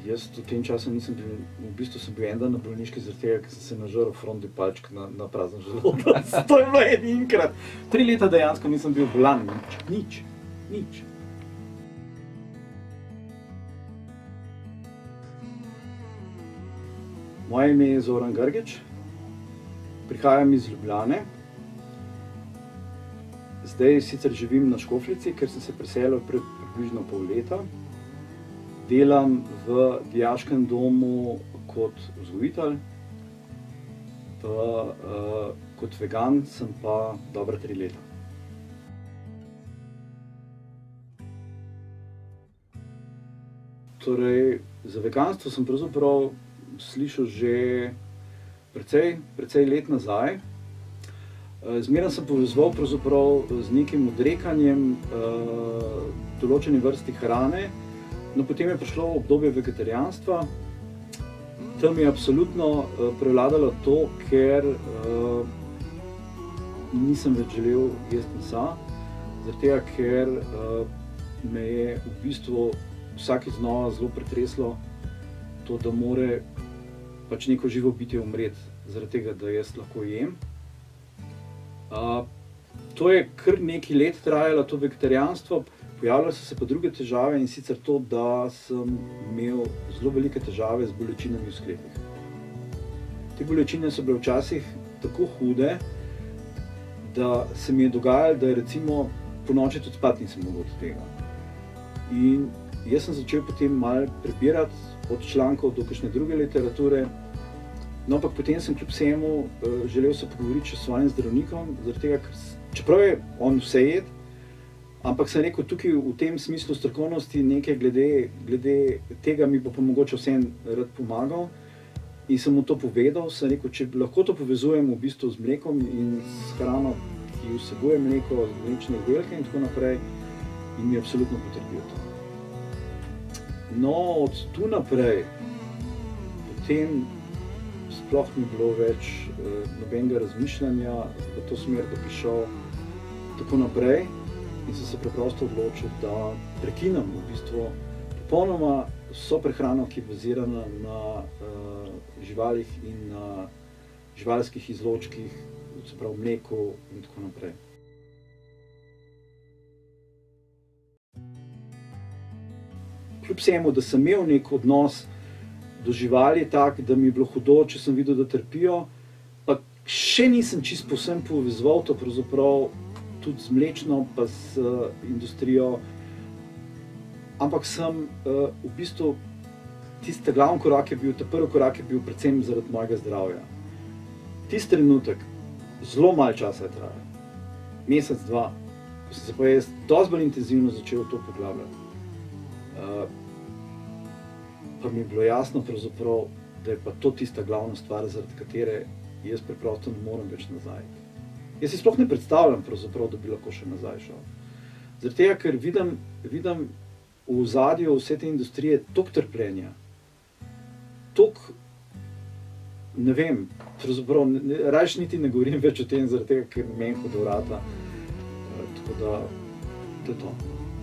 Jaz v tem času nisem bil, v bistvu sem bil en dan na bolniški zaradi tega, ker sem se nažrl frontni palček na prazen želodec. To je bilo edinkrat. 3 leta dejansko nisem bil bolan, nič. Moje ime je Zoran Grgič, prihajam iz Ljubljane. Zdaj sicer živim na Škofljici, ker sem se preselil pred približno pol leta. Delam v dijaškem domu kot vzgojitelj, kot vegan sem pa dobra 3 leta. Torej, za veganstvo sem pravzaprav slišal že precej let nazaj. Zmeraj sem povezoval pravzaprav z nekim odrekanjem določene vrsti hrane. No, potem je prišlo obdobje vegetarijanstva. Tam je absolutno prevladalo to, ker nisem več želel jesti mesa, zaradi tega, ker me je v bistvu vsakič znova zelo pretreslo to, da more pač neko živo bitje umreti, zaradi tega, da jaz lahko jem. To je kar nekaj let trajalo, to vegetarijanstvo. Pojavljale so se pa druge težave, in sicer to, da sem imel zelo velike težave z bolečinami v sklepih. Te bolečine so bile včasih tako hude, da se mi je dogajalo, da recimo ponoči tudi spati nisem mogel od tega. In jaz sem začel potem malo prebirati od člankov do kakšne druge literature. No, ampak potem sem kljub vsemu želel se pogovoriti s svojim zdravnikom, zaradi tega, ker čeprav je on vse jed, ampak sem rekel, tukaj v tem smislu strokovnosti nekaj glede tega mi bo pa mogoče vseeno rad pomagal. In sem mu to povedal, sem rekel, če lahko to povezujem v bistvu z mlekom in s hrano, ki vsebuje mleko, mlečne izdelke in tako naprej, in mi je absolutno potrdil to. No, od tu naprej, potem sploh ni bilo več nobenega razmišljanja v to smer, da bi šel tako naprej. In sem se preprosto odločil, da prekinem v bistvu popolnoma vso prehrano, ki je bazirana na živalih in na živalskih izločkih, se pravi mleku in tako naprej. Kljub vsemu, da sem imel nek odnos do živali tak, da mi je bilo hudo, če sem videl, da trpijo, pa še nisem čisto povsem povezoval to pravzaprav tudi z mlečno, pa z industrijo, ampak sem v bistvu tisti glavni korak je bil, ta prvi korak je bil predvsem zaradi mojega zdravja. Tisti trenutek, zelo malo časa je trajal, mesec, 2, ko sem se pa jaz dosti bolj intenzivno začel to poglabljati. Pa mi je bilo jasno pravzaprav, da je pa to tista glavna stvar, zaradi katere jaz preprosto ne morem več nazaj. Jaz si sploh ne predstavljam pravzaprav, da bi lahko še nazaj šel. Zaradi tega, ker vidim v ozadju vse te industrije toliko trpljenja, toliko, ne vem, pravzaprav rajši niti ne govorim več o tem, zaradi tega, ker meni hudo vrata. Tako da, to je to.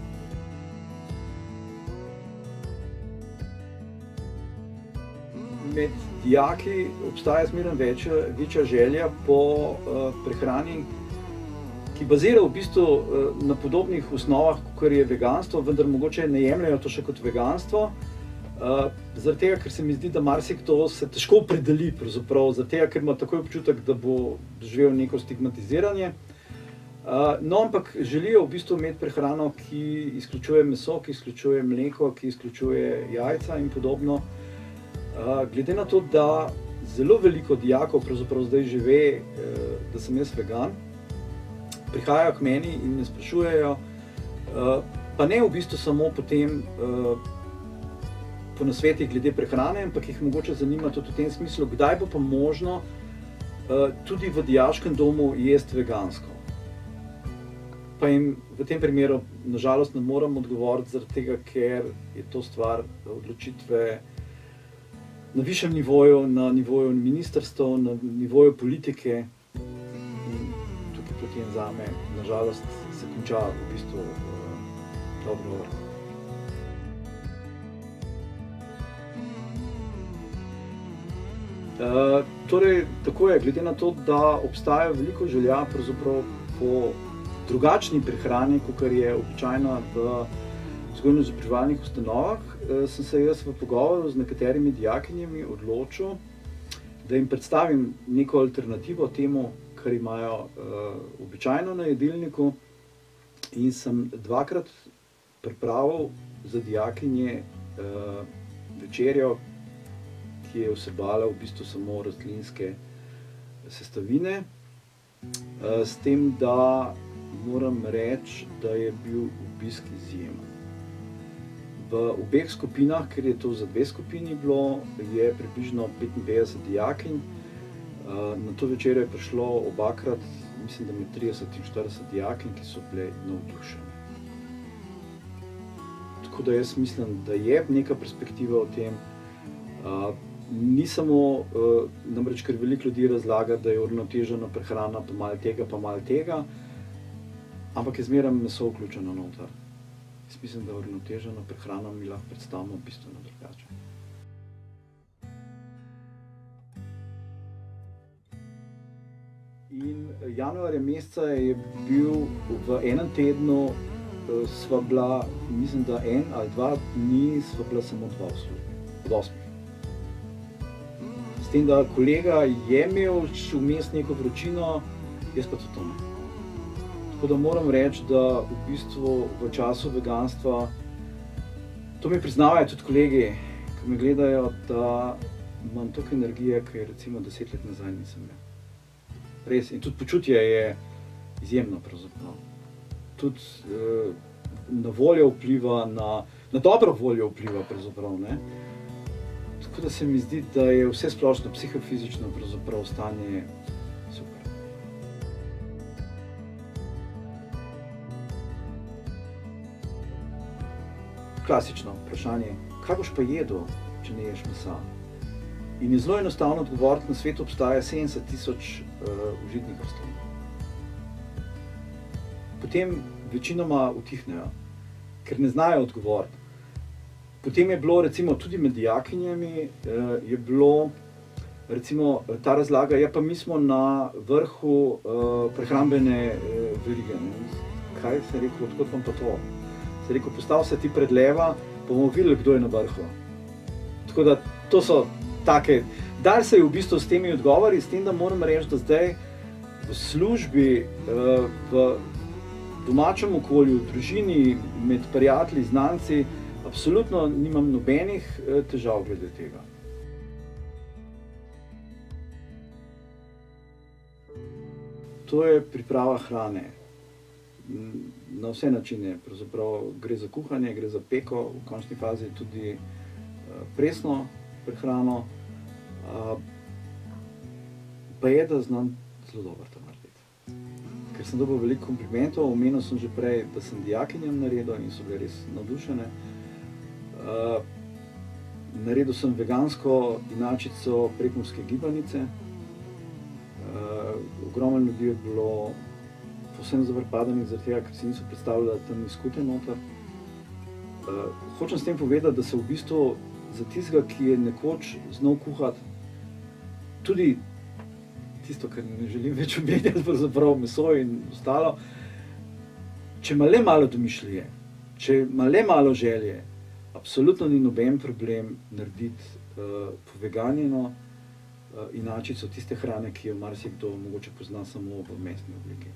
Med dijaki obstaja zmeraj večja želja po prehrani, ki bazira v bistvu na podobnih osnovah, kot je veganstvo, vendar mogoče ne jemljajo to še kot veganstvo. Zaradi tega, ker se mi zdi, da marsikdo se težko opredeli pravzaprav, zaradi tega, ker ima takoj občutek, da bo doživel neko stigmatiziranje. No, ampak želijo v bistvu imeti prehrano, ki izključuje meso, ki izključuje mleko, ki izključuje jajca in podobno. Glede na to, da zelo veliko dijakov pravzaprav zdaj že ve, da sem jaz vegan, prihajajo k meni in me sprašujejo, pa ne v bistvu samo potem po nasvetih glede prehrane, ampak jih mogoče zanima tudi v tem smislu, kdaj bo pa možno tudi v dijaškem domu jesti vegansko. Pa jim v tem primeru nažalost ne morem odgovoriti, zaradi tega, ker je to stvar odločitve na višjem nivoju, na nivoju ministrstev, na nivoju politike. In tukaj potem zame, nažalost, se konča v bistvu ta odgovor. Torej, tako je, glede na to, da obstaja veliko želja po drugačni prehrani, kot je običajna v vzgojno-izobraževalnih ustanovah, sem se jaz v pogovoru z nekaterimi dijakinjami odločil, da jim predstavim neko alternativo temu, kar imajo običajno na jedilniku, in sem dvakrat pripravil za dijakinje večerjo, ki je vsebovala v bistvu samo rastlinske sestavine, s tem, da moram reči, da je bil obisk izjemen. V obeh skupinah, ker je to za 2 skupini bilo, je približno 55 dijakinj. Na to večerjo je prišlo obakrat, mislim, da med 30 in 40 dijakinj, ki so bile navdušene. Tako da jaz mislim, da je neka perspektiva o tem. Ni samo, namreč ker veliko ljudi razlaga, da je uravnotežena prehrana, pa malo tega, ampak je zmeraj meso vključeno noter. Jaz mislim, da uravnoteženo prehrano mi lahko predstavimo bistveno drugače. In januarja meseca je bil v enem tednu, sva bila, mislim, da 1 ali 2 dni sva bila samo 2 v službi, od 8. S tem, da kolega je imel vmes neko vročino, jaz pa to ne. Tako da moram reči, da v bistvu v času veganstva, to mi priznavajo tudi kolegi, ki me gledajo, da imam toliko energije, ki je recimo 10 let nazaj nisem imel. Res, in tudi počutje je izjemno pravzaprav. Tudi na voljo vpliva, na dobro voljo vpliva pravzaprav, ne. Tako da se mi zdi, da je vse splošno psihofizično pravzaprav stanje super. Klasično vprašanje, kaj boš pa jedel, če ne ješ mesa? In je zelo enostavno odgovoriti, na svetu obstaja 70 000 užitnih rastlin. Potem večinoma utihnejo, ker ne znajo odgovoriti. Potem je bilo recimo tudi med dijakinjami, je bilo recimo ta razlaga, ja pa mi smo na vrhu prehrambene verige. Kaj se je rekel, odkot vam pa to? Se je rekel, postav se ti pred leva, pa bomo videli, kdo je na vrhu. Tako da to so take, dal se je v bistvu s temi odgovori, s tem, da moram reči, da zdaj v službi, v domačem okolju, v družini, med prijatelji, znanci, absolutno nimam nobenih težav glede tega. To je priprava hrane. Na vse načine, pravzaprav gre za kuhanje, gre za peko, v končni fazi tudi presno prehrano. Pa je, da znam zelo dobro to narediti. Ker sem dobil veliko komplimentov, omenil sem že prej, da sem dijakinjam naredil in so bile res navdušene. Naredil sem vegansko inačico prekmurske gibanice. Ogromno ljudi je bilo povsem zavrpadanih zaradi tega, ker si niso predstavljali, da tam ni skute noter. Hočem s tem povedati, da se v bistvu za tistega, ki je nekoč znal kuhati, tudi tisto, kar ne želim več omenjati, pravzaprav meso in ostalo, če ima le malo domišljije, če ima le malo želje, absolutno ni noben problem narediti poveganjeno inačico tiste hrane, ki jo marsikdo mogoče pozna samo v mesni obliki.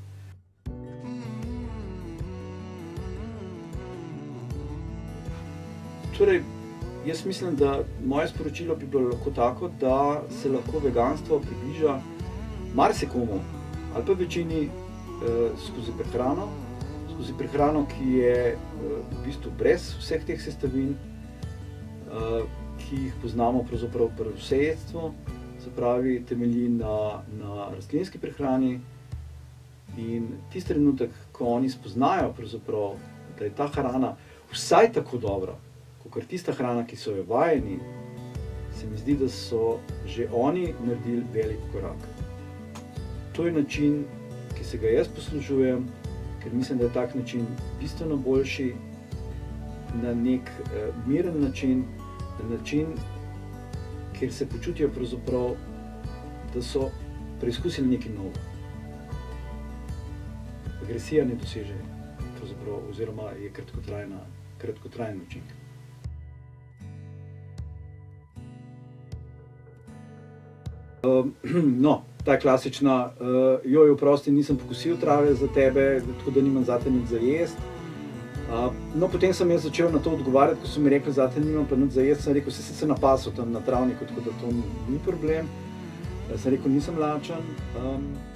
Torej, jaz mislim, da moje sporočilo bi bilo lahko tako, da se lahko veganstvo približa marsikomu ali pa večini skozi prehrano, ki je v bistvu brez vseh teh sestavin, ki jih poznamo pravzaprav pri vsejedstvu, se pravi, temelji na rastlinski prehrani. In tisti trenutek, ko oni spoznajo pravzaprav, da je ta hrana vsaj tako dobra, kakor tista hrana, ki so jo vajeni, se mi zdi, da so že oni naredili velik korak. To je način, ki se ga jaz poslužujem, ker mislim, da je tak način bistveno boljši, na nek miren način, kjer se počutijo pravzaprav da so preizkusili nekaj novega. Agresija ne doseže, oziroma je kratkotrajen učinek. No, ta klasična, joj, oprosti, nisem pokosil trave za tebe, tako da nimam zate nič za jesti. No, potem sem jaz začel na to odgovarjati, ko so mi rekli, zate nimam pa nič za jesti, sem rekel, se napasal tam na travniku, tako da to ni problem. Sem rekel, nisem lačen.